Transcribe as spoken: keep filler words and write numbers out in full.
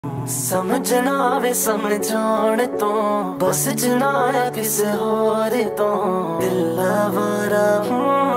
समझ ना आवे समझाने तो बस जना किसे होर तो दिल वारा हूँ।